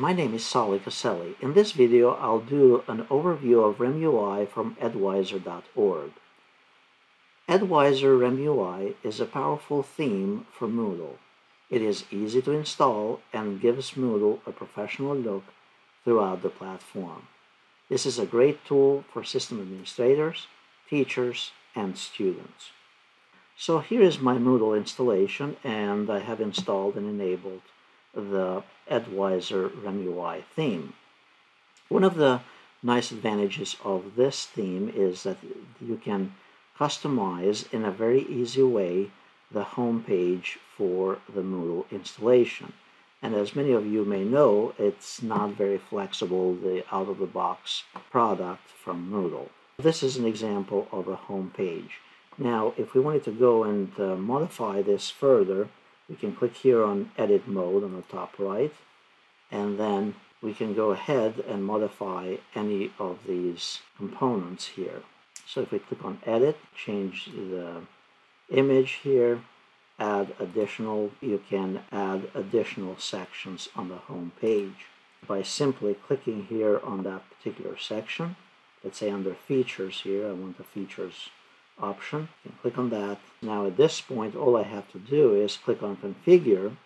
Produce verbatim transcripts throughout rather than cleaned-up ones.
my name is Kaceli. In this video, I'll do an overview of RemUI from Edwiser dot org. Edwiser RemUI is a powerful theme for Moodle. It is easy to install and gives Moodle a professional look throughout the platform. This is a great tool for system administrators, teachers, and students. So here is my Moodle installation, and I have installed and enabled the Edwiser RemUI theme. One of the nice advantages of this theme is that you can customize in a very easy way the home page for the Moodle installation. And as many of you may know, it's not very flexible, the out-of-the-box product from Moodle. This is an example of a home page. Now, if we wanted to go and uh, modify this further, we can click here on Edit Mode on the top right, and then we can go ahead and modify any of these components here. So if we click on Edit, change the image here, add additional, you can add additional sections on the home page by simply clicking here on that particular section. Let's say under Features here, I want the Features option. You can click on that. Now at this point, all I have to do is click on Configure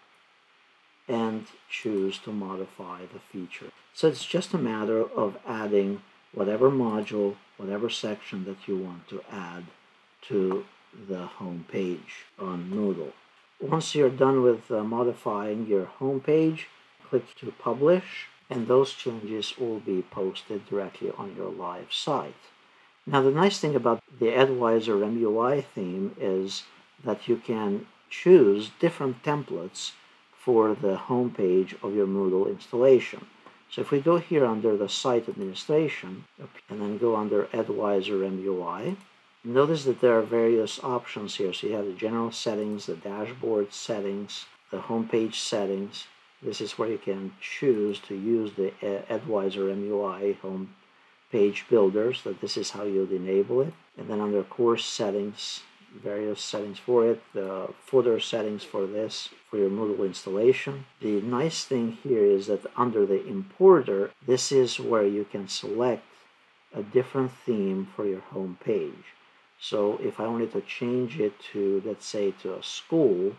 and choose to modify the feature. So it's just a matter of adding whatever module, whatever section that you want to add to the home page on Moodle. Once you're done with uh, modifying your home page, click to Publish, and those changes will be posted directly on your live site. Now, the nice thing about the Edwiser RemUI theme is that you can choose different templates for the home page of your Moodle installation. So if we go here under the Site Administration and then go under Edwiser RemUI, notice that there are various options here. So you have the General Settings, the Dashboard Settings, the Home Page Settings. This is where you can choose to use the Edwiser RemUI home page builders, that this is how you'd enable it. And then under Course Settings, various settings for it, the footer settings for this, for your Moodle installation. The nice thing here is that under the importer, this is where you can select a different theme for your home page. So if I wanted to change it to, let's say, to a school,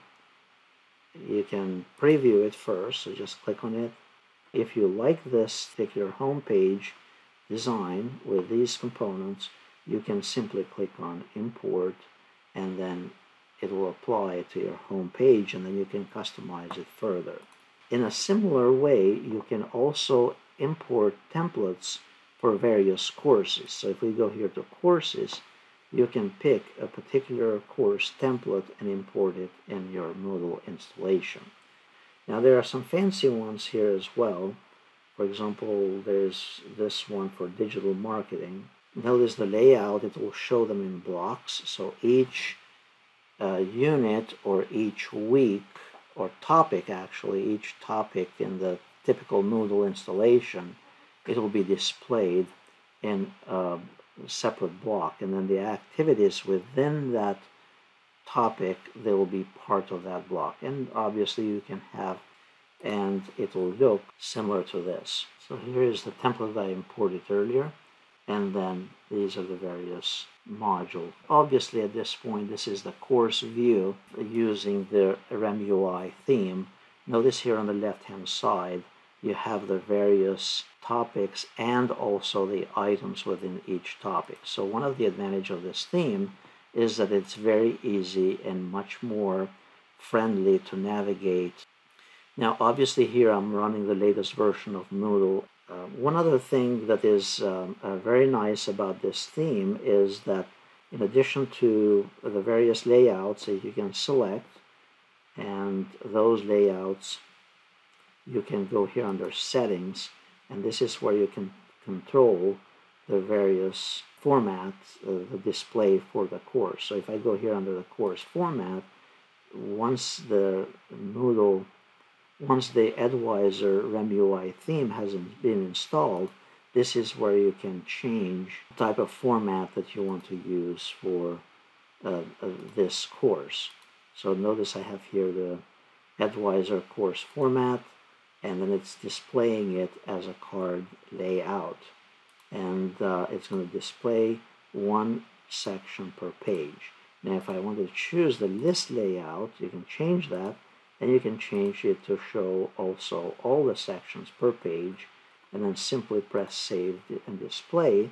you can preview it first, so just click on it. If you like this particular home page design with these components, you can simply click on Import, and then it will apply to your home page, and then you can customize it further. In a similar way, you can also import templates for various courses. So if we go here to Courses, you can pick a particular course template and import it in your Moodle installation. Now, there are some fancy ones here as well. For example, there's this one for digital marketing. Notice the layout, it will show them in blocks. So each uh, unit or each week or topic, actually, each topic in the typical Moodle installation, it will be displayed in a separate block. And then the activities within that topic, they will be part of that block. And obviously you can have, and it will look similar to this. So here is the template that I imported earlier, and then these are the various modules. Obviously at this point, this is the course view using the RemUI theme. Notice here on the left-hand side, you have the various topics and also the items within each topic. So one of the advantages of this theme is that it's very easy and much more friendly to navigate. Now, obviously here I'm running the latest version of Moodle. Uh, one other thing that is um, uh, very nice about this theme is that in addition to the various layouts that you can select, and those layouts, you can go here under Settings, and this is where you can control the various formats, uh, the display for the course. So if I go here under the course format, once the Moodle Once the Edwiser RemUI theme has been installed, this is where you can change the type of format that you want to use for uh, uh, this course. So notice I have here the Edwiser course format, and then it's displaying it as a card layout. And uh, it's going to display one section per page. Now, if I want to choose the list layout, you can change that, and you can change it to show also all the sections per page, and then simply press Save and Display.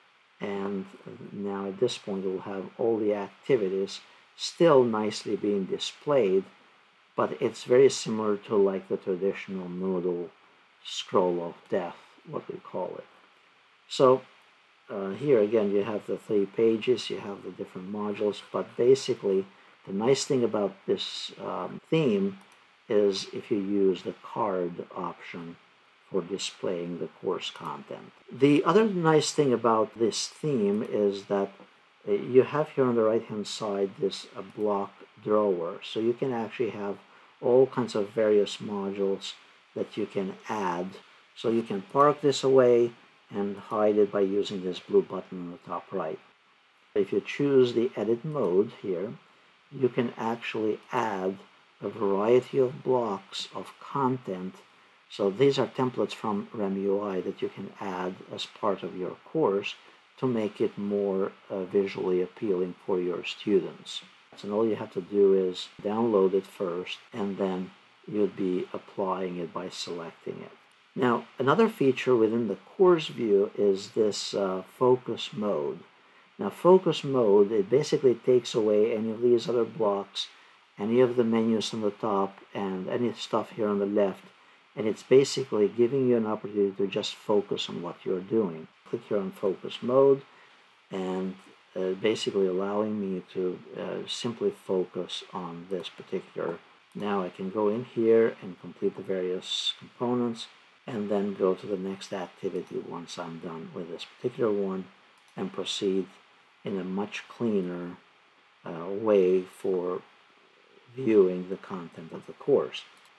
And now at this point, we'll have all the activities still nicely being displayed, but it's very similar to like the traditional Moodle scroll of death, what we call it. So uh, here again, you have the three pages, you have the different modules, but basically the nice thing about this um, theme is if you use the card option for displaying the course content. The other nice thing about this theme is that uh, you have here on the right hand side this uh, block drawer, so you can actually have all kinds of various modules that you can add. So you can park this away and hide it by using this blue button on the top right. If you choose the edit mode here, you can actually add a variety of blocks of content. So these are templates from RemUI that you can add as part of your course to make it more uh, visually appealing for your students. And all you have to do is download it first, and then you'd be applying it by selecting it. Now, another feature within the course view is this uh, focus mode. Now, focus mode, it basically takes away any of these other blocks, any of the menus on the top, and any stuff here on the left, and it's basically giving you an opportunity to just focus on what you're doing. Click here on focus mode, and uh, basically allowing me to uh, simply focus on this particular. Now I can go in here and complete the various components, and then go to the next activity once I'm done with this particular one, and proceed in a much cleaner uh, way for viewing the content of the course.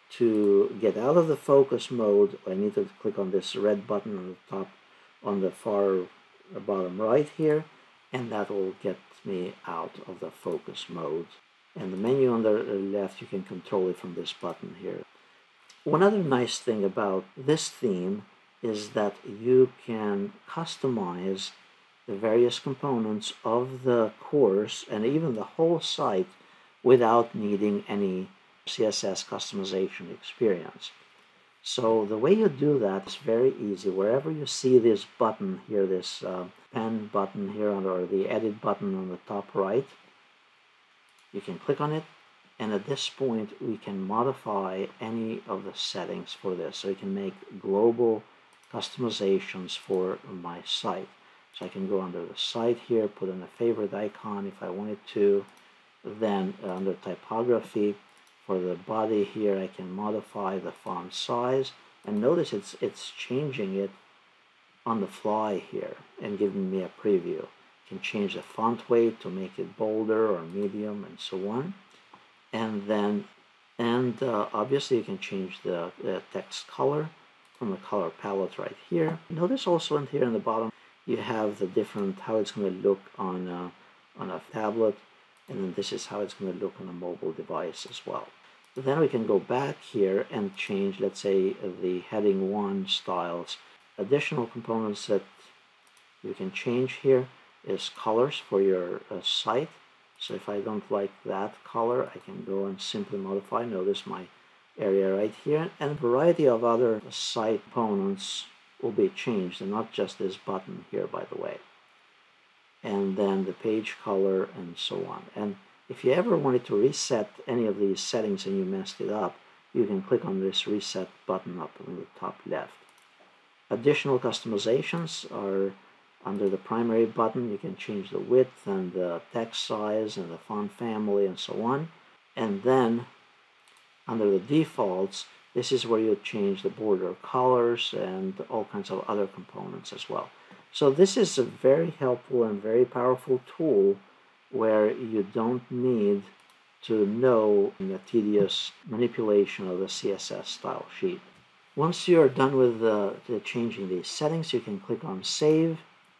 To get out of the focus mode, I need to click on this red button on the top, on the far bottom right here, and that will get me out of the focus mode. And the menu on the left, you can control it from this button here. One other nice thing about this theme is that you can customize the various components of the course and even the whole site without needing any C S S customization experience. So the way you do that is very easy. Wherever you see this button here, this uh, pen button here, or the edit button on the top right, you can click on it. And at this point, we can modify any of the settings for this. So you can make global customizations for my site. So I can go under the site here, put in a favorite icon if I wanted to. Then under typography, for the body here, I can modify the font size. And notice it's, it's changing it on the fly here and giving me a preview. You can change the font weight to make it bolder or medium and so on. And then, and uh, obviously you can change the, the text color from the color palette right here. Notice also in here in the bottom, you have the different, how it's going to look on a, on a tablet, and then this is how it's going to look on a mobile device as well. Then we can go back here and change, let's say, the heading one styles. Additional components that you can change here is colors for your uh, site. So if I don't like that color, I can go and simply modify. Notice my area right here, and a variety of other site components will be changed, and not just this button here, by the way. And then the page color and so on. And if you ever wanted to reset any of these settings and you messed it up, you can click on this reset button up on the top left. Additional customizations are under the primary button. You can change the width and the text size and the font family and so on. And then under the defaults, this is where you change the border colors and all kinds of other components as well. So this is a very helpful and very powerful tool where you don't need to know the tedious manipulation of the C S S style sheet. Once you're done with the, the changing these settings, you can click on Save,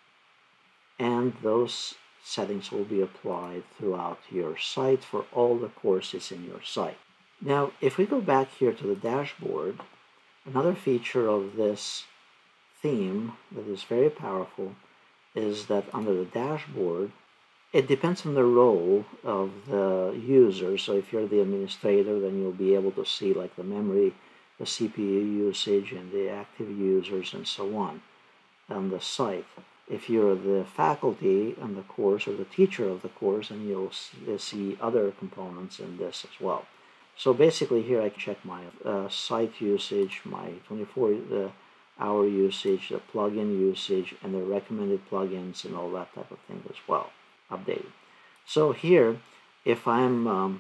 and those settings will be applied throughout your site for all the courses in your site. Now, if we go back here to the dashboard, Another feature of this theme that is very powerful is that under the dashboard, it depends on the role of the user. So if you're the administrator, then you'll be able to see like the memory, the C P U usage, and the active users, and so on on the site. If you're the faculty on the course or the teacher of the course, then you'll see other components in this as well. So basically here I check my uh, site usage, my twenty-four hour usage, the plugin usage, and the recommended plugins and all that type of thing as well, updated. So here, if I'm um,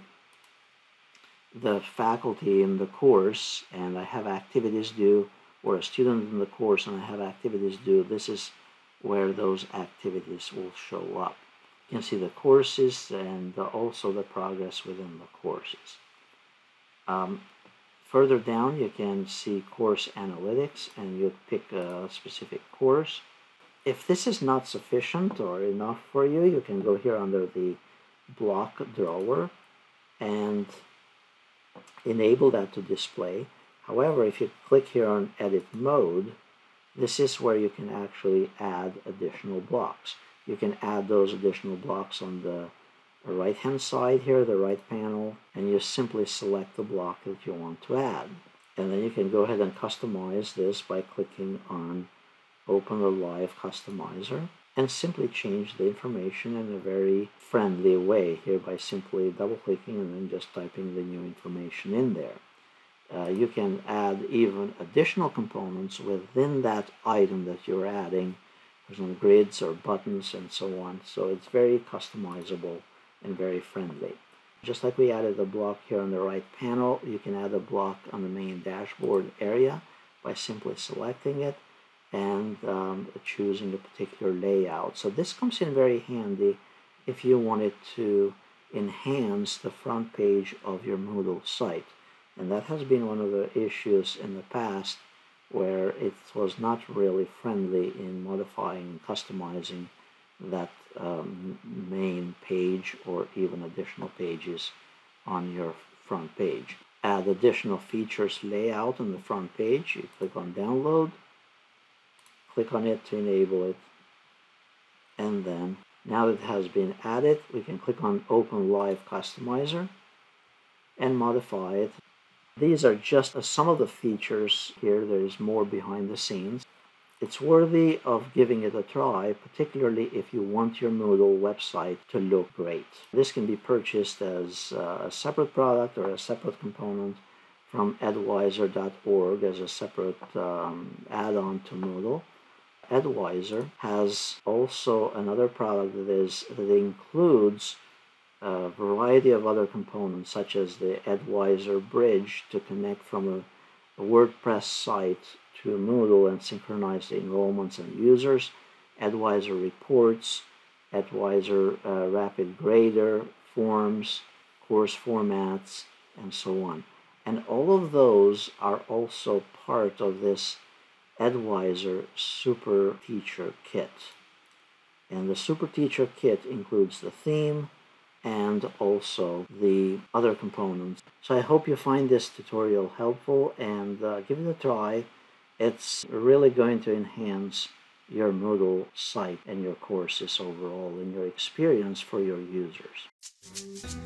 the faculty in the course and I have activities due, or a student in the course and I have activities due, this is where those activities will show up. You can see the courses and also the progress within the courses. Um, further down, you can see course analytics, and you pick a specific course. If this is not sufficient or enough for you, you can go here under the block drawer and enable that to display. However, if you click here on edit mode, this is where you can actually add additional blocks. You can add those additional blocks on the right hand side here, the right panel, and you simply select the block that you want to add. And then you can go ahead and customize this by clicking on Open the Live Customizer and simply change the information in a very friendly way here by simply double clicking and then just typing the new information in there. Uh, you can add even additional components within that item that you're adding. There's some grids or buttons and so on. So it's very customizable and very friendly. Just like we added a block here on the right panel, you can add a block on the main dashboard area by simply selecting it and um, choosing a particular layout. So this comes in very handy if you wanted to enhance the front page of your Moodle site. And that has been one of the issues in the past where it was not really friendly in modifying and customizing that um, main page or even additional pages on your front page. Add additional features layout on the front page. You click on download, click on it to enable it, and then now that it has been added, we can click on Open Live Customizer and modify it. These are just some of the features here. There's more behind the scenes. It's worthy of giving it a try, particularly if you want your Moodle website to look great. This can be purchased as a separate product or a separate component from edwiser dot org as a separate um, add-on to Moodle. Edwiser has also another product that is that includes a variety of other components, such as the Edwiser bridge to connect from a, a WordPress site to Moodle and synchronize the enrollments and users, Edwiser reports, Edwiser uh, rapid grader, forms, course formats, and so on. And all of those are also part of this Edwiser Super Teacher Kit. And the Super Teacher Kit includes the theme and also the other components. So I hope you find this tutorial helpful and uh, give it a try. It's really going to enhance your Moodle site and your courses overall and your experience for your users.